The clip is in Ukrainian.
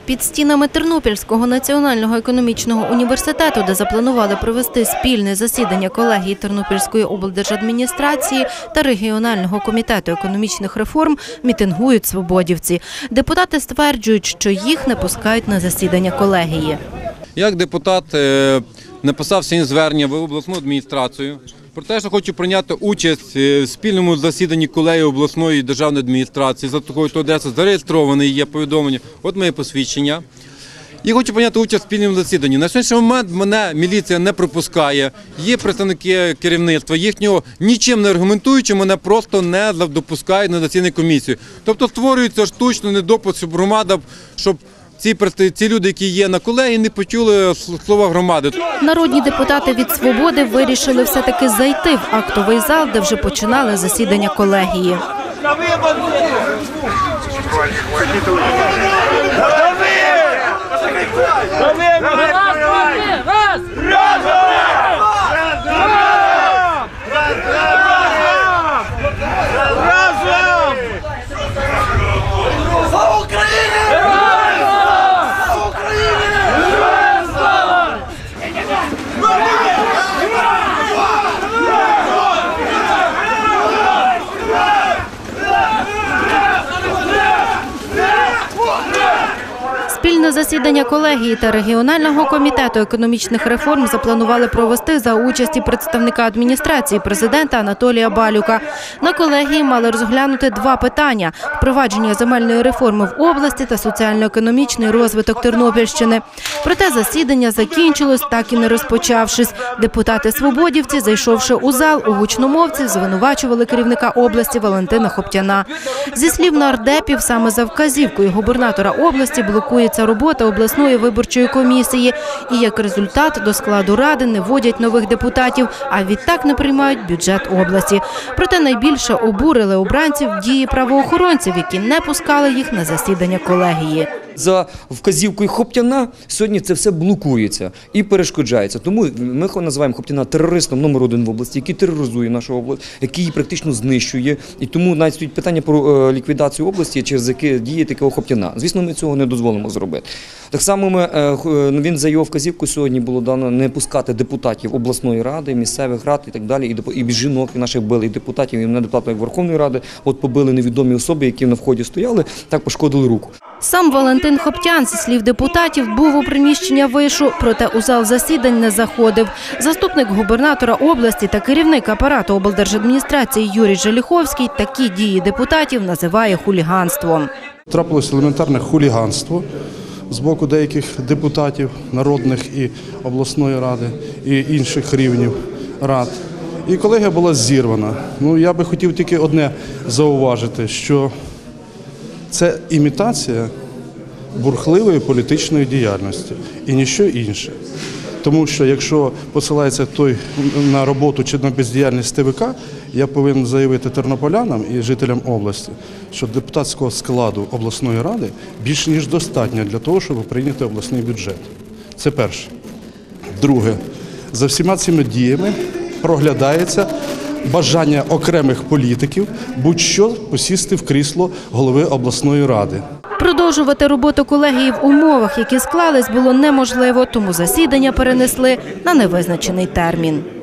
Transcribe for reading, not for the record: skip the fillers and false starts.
Під стінами Тернопільського національного економічного університету, де запланували провести спільне засідання колегії Тернопільської облдержадміністрації та регіонального комітету економічних реформ, мітингують свободівці. Депутати стверджують, що їх не пускають на засідання колегії. Як депутат написав сьогодні звернення в обласну адміністрацію про те, що хочу прийняти участь в спільному засіданні колегії обласної державної адміністрації, за такою адресою зареєстрований є повідомлення, от моє посвідчення. І хочу прийняти участь в спільному засіданні. На сьогоднішній момент мене міліція не пропускає, є представники керівництва, їхнього нічим не аргументуючи, мене просто не допускають на засідання комісії. Тобто створюється штучно недопуск, щоб громада, щоб ці люди, які є на колегії, не почули слова громади. Народні депутати від «Свободи» вирішили все-таки зайти в актовий зал, де вже починали засідання колегії. Спільне засідання колегії та регіонального комітету економічних реформ запланували провести за участі представника адміністрації президента Анатолія Балюка. На колегії мали розглянути два питання – впровадження земельної реформи в області та соціально-економічний розвиток Тернопільщини. Проте засідання закінчилось, так і не розпочавшись. Депутати-свободівці, зайшовши у зал, у гучномовців звинувачували керівника області Валентина Хоптяна. Зі слів нардепів, саме за вказівкою губернатора області блокується робота обласної виборчої комісії. І як результат до складу ради не вводять нових депутатів, а відтак не приймають бюджет області. Проте найбільше обурили обранців дії правоохоронців, які не пускали їх на засідання колегії. За вказівкою Хоптяна сьогодні це все блокується і перешкоджається. Тому ми називаємо Хоптяна терористом номер 1 в області, який тероризує нашу область, який її практично знищує. І тому навіть стоїть питання про ліквідацію області, через яке діє такого Хоптяна. Звісно, ми цього не дозволимо зробити. Так само він за його вказівкою сьогодні було дано не пускати депутатів обласної ради, місцевих рад і так далі, і жінок наших били, і депутатів, і не депутатів Верховної Ради. От побили невідомі особи, які на вході стояли, так пошкодили руку. Сам Валентин Хоптян, зі слів депутатів, був у приміщення вишу, проте у зал засідань не заходив. Заступник губернатора області та керівник апарату облдержадміністрації Юрій Желіховський такі дії депутатів називає хуліганством. Трапилось елементарне хуліганство з боку деяких депутатів народних і обласної ради, і інших рівнів рад. І колегія була зірвана. Я би хотів тільки одне зауважити, що це імітація бурхливої політичної діяльності і ніщо інше. Тому що якщо посилається той на роботу чи на бездіяльність ТВК, я повинен заявити тернополянам і жителям області, що депутатського складу обласної ради більш ніж достатньо для того, щоб прийняти обласний бюджет. Це перше. Друге, за всіма цими діями проглядається бажання окремих політиків будь-що посісти в крісло голови обласної ради. Продовжувати роботу колегії в умовах, які склались, було неможливо, тому засідання перенесли на невизначений термін.